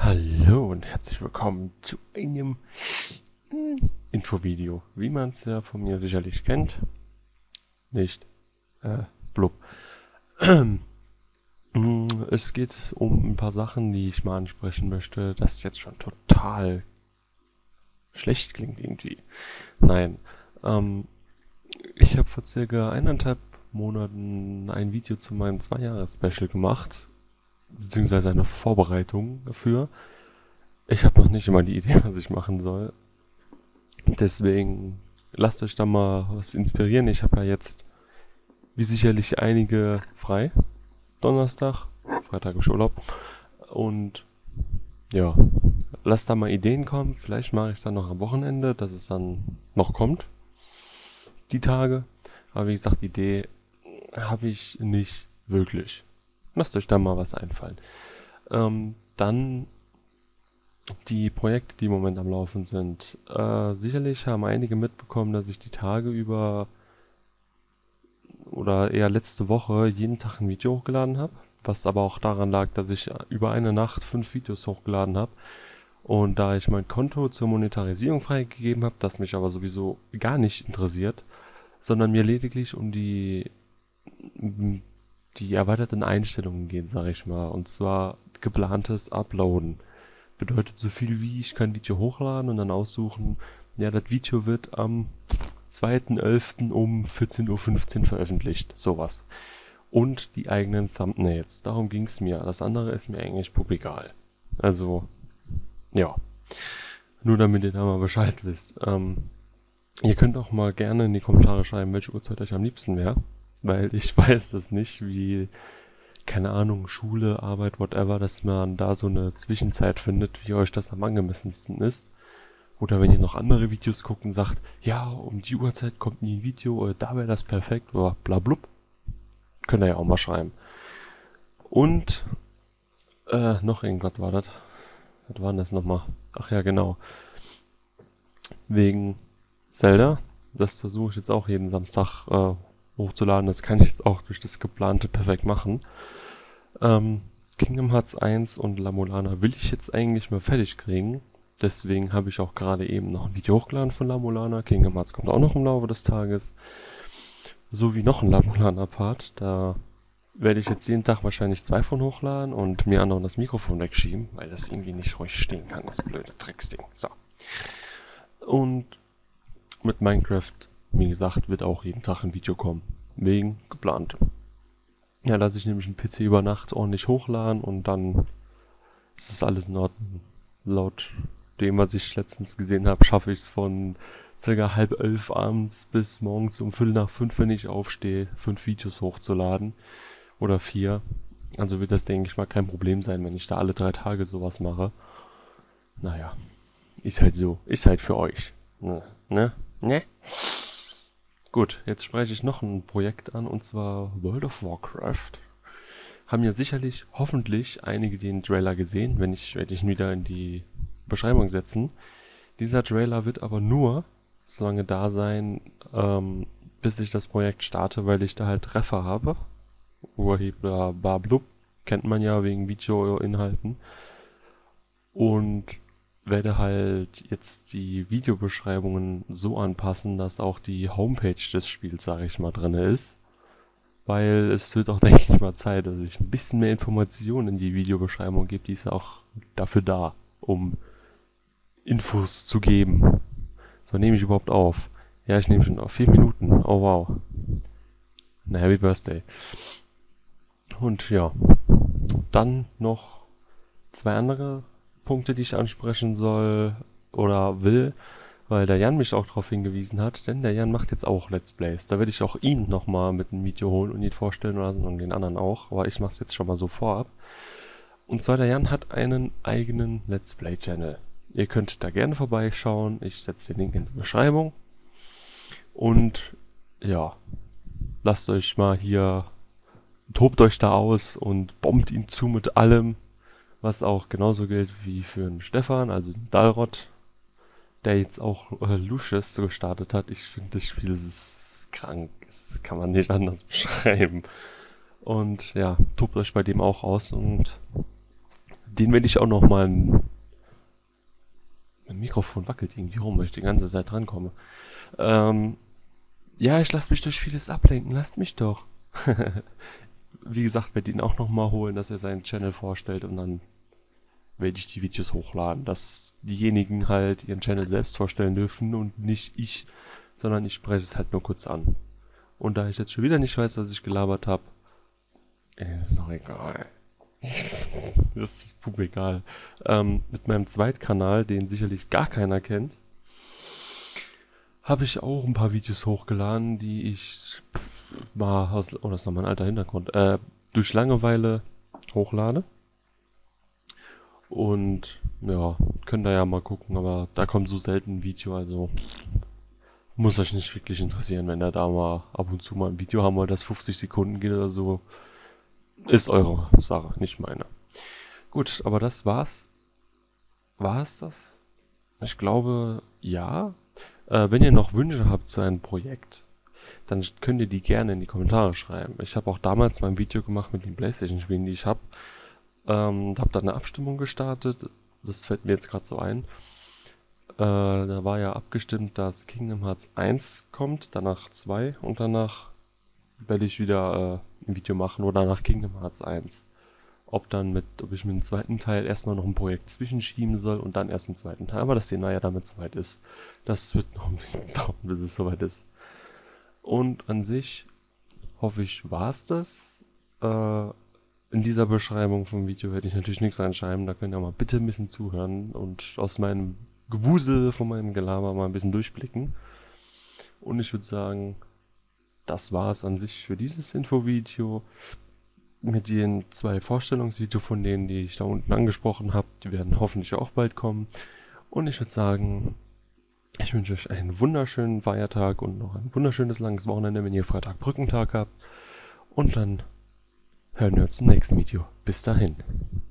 Hallo und herzlich willkommen zu einem Infovideo, wie man es ja von mir sicherlich kennt. Nicht, blub. Es geht um ein paar Sachen, die ich mal ansprechen möchte, das jetzt schon total schlecht klingt irgendwie. Nein, ich habe vor circa 1,5 Monaten ein Video zu meinem 2-Jahres-Special gemacht, beziehungsweise eine Vorbereitung dafür. Ich habe noch nicht immer die Idee, was ich machen soll. Deswegen lasst euch da mal was inspirieren. Ich habe ja jetzt, wie sicherlich einige, frei. Donnerstag, Freitag habe ich Urlaub. Und ja, lasst da mal Ideen kommen. Vielleicht mache ich es dann noch am Wochenende, dass es dann noch kommt, die Tage. Aber wie gesagt, Idee habe ich nicht wirklich. Lasst euch da mal was einfallen. Dann die Projekte, die im Moment am Laufen sind. Sicherlich haben einige mitbekommen, dass ich die Tage über oder eher letzte Woche jeden Tag ein Video hochgeladen habe. Was aber auch daran lag, dass ich über eine Nacht 5 Videos hochgeladen habe. Und da ich mein Konto zur Monetarisierung freigegeben habe, das mich aber sowieso gar nicht interessiert, sondern mir lediglich um die erweiterten Einstellungen geht, sage ich mal. Und zwar geplantes Uploaden. Bedeutet so viel wie, ich kann ein Video hochladen und dann aussuchen, ja, das Video wird am 2.11. um 14:15 Uhr veröffentlicht. Sowas. Und die eigenen Thumbnails. Darum ging es mir. Das andere ist mir eigentlich egal. Also, ja. Nur damit ihr da mal Bescheid wisst. Ihr könnt auch mal gerne in die Kommentare schreiben, welche Uhrzeit euch am liebsten wäre. Weil ich weiß das nicht, wie, keine Ahnung, Schule, Arbeit, whatever, dass man da so eine Zwischenzeit findet, wie euch das am angemessensten ist. Oder wenn ihr noch andere Videos guckt und sagt, ja, um die Uhrzeit kommt nie ein Video, oder da wäre das perfekt, oder bla blub, könnt ihr ja auch mal schreiben. Und, noch irgendwas war das. Was war denn das nochmal? Ach ja, genau. Wegen Zelda. Das versuche ich jetzt auch jeden Samstag hochzuladen. Das kann ich jetzt auch durch das geplante perfekt machen. Kingdom Hearts 1 und La Mulana will ich jetzt eigentlich mal fertig kriegen. Deswegen habe ich auch gerade eben noch ein Video hochgeladen von La Mulana. Kingdom Hearts kommt auch noch im Laufe des Tages. So wie noch ein La Mulana Part. Da werde ich jetzt jeden Tag wahrscheinlich 2 von hochladen und mir andauernd das Mikrofon wegschieben, weil das irgendwie nicht ruhig stehen kann, das blöde Drecksding. So. Und mit Minecraft, wie gesagt, wird auch jeden Tag ein Video kommen. Wegen geplant. Ja, lasse ich nämlich einen PC über Nacht ordentlich hochladen und dann ist es alles in Ordnung. Laut dem, was ich letztens gesehen habe, schaffe ich es von ca. 10:30 abends bis morgens um 4:45, wenn ich aufstehe, 5 Videos hochzuladen. Oder 4. Also wird das, denke ich mal, kein Problem sein, wenn ich da alle 3 Tage sowas mache. Naja, ist halt so. Ist halt für euch. Ne? Ne? Ne? Gut, jetzt spreche ich noch ein Projekt an, und zwar World of Warcraft. Haben ja sicherlich, hoffentlich, einige den Trailer gesehen. Wenn nicht, werde ich ihn wieder in die Beschreibung setzen. Dieser Trailer wird aber nur so lange da sein, bis ich das Projekt starte, weil ich da halt Treffer habe. Urheber, Bablub, kennt man ja wegen Videoinhalten. Und werde halt jetzt die Videobeschreibungen so anpassen, dass auch die Homepage des Spiels, sage ich mal, drin ist. Weil es wird auch, denke ich mal, Zeit, dass ich ein bisschen mehr Informationen in die Videobeschreibung gebe. Die ist ja auch dafür da, um Infos zu geben. So, nehme ich überhaupt auf? Ja, ich nehme schon auf 4 Minuten. Oh wow. Na, Happy Birthday. Und ja, dann noch 2 andere Punkte, die ich ansprechen soll oder will, weil der Jan mich auch darauf hingewiesen hat, denn der Jan macht jetzt auch Let's Plays. Da werde ich auch ihn nochmal mit einem Video holen und ihn vorstellen lassen und den anderen auch, aber ich mache es jetzt schon mal so vorab. Und zwar, der Jan hat einen eigenen Let's Play Channel. Ihr könnt da gerne vorbeischauen, ich setze den Link in die Beschreibung. Und ja, lasst euch mal hier, tobt euch da aus und bombt ihn zu mit allem, was auch genauso gilt wie für den Stefan, also den Dalrod, der jetzt auch Lucius gestartet hat. Ich finde, das Spiel ist krank. Das kann man nicht anders beschreiben. Und ja, tobt euch bei dem auch aus und Den werde ich auch noch mal... Mein Mikrofon wackelt irgendwie rum, weil ich die ganze Zeit drankomme. Ja, ich lasse mich durch vieles ablenken. Lasst mich doch. Wie gesagt, werde ihn auch noch mal holen, dass er seinen Channel vorstellt und dann werde ich die Videos hochladen, dass diejenigen halt ihren Channel selbst vorstellen dürfen und nicht ich, sondern ich spreche es halt nur kurz an. Und da ich jetzt schon wieder nicht weiß, was ich gelabert habe, ist doch egal. Das ist pup egal. Mit meinem Zweitkanal, den sicherlich gar keiner kennt, habe ich auch ein paar Videos hochgeladen, die ich mal aus, oh, das ist noch mein alter Hintergrund, durch Langeweile hochlade. Und ja, könnt ihr ja mal gucken, aber da kommt so selten ein Video, also muss euch nicht wirklich interessieren, wenn ihr da mal ab und zu mal ein Video haben wollt, das 50 Sekunden geht oder so. Ist eure Sache, nicht meine. Gut, aber das war's. War es das? Ich glaube, ja. Wenn ihr noch Wünsche habt zu einem Projekt, dann könnt ihr die gerne in die Kommentare schreiben. Ich habe auch damals mein Video gemacht mit den PlayStation-Spielen, die ich habe. Habe da eine Abstimmung gestartet. Das fällt mir jetzt gerade so ein. Da war ja abgestimmt, dass Kingdom Hearts 1 kommt, danach 2 und danach werde ich wieder ein Video machen oder nach Kingdom Hearts 1. Ob ich mit dem zweiten Teil erstmal noch ein Projekt zwischenschieben soll und dann erst den zweiten Teil. Aber das sehen wir ja damit soweit ist. Das wird noch ein bisschen dauern, bis es soweit ist. Und an sich hoffe ich, war es das. In dieser Beschreibung vom Video werde ich natürlich nichts reinschreiben. Da könnt ihr mal bitte ein bisschen zuhören und aus meinem Gewusel, von meinem Gelaber mal ein bisschen durchblicken. Und ich würde sagen, das war es an sich für dieses Infovideo. Mit den 2 Vorstellungsvideos von denen, die ich da unten angesprochen habe. Die werden hoffentlich auch bald kommen. Und ich würde sagen, ich wünsche euch einen wunderschönen Feiertag und noch ein wunderschönes langes Wochenende, wenn ihr Freitag Brückentag habt. Und dann hören wir uns im nächsten Video. Bis dahin.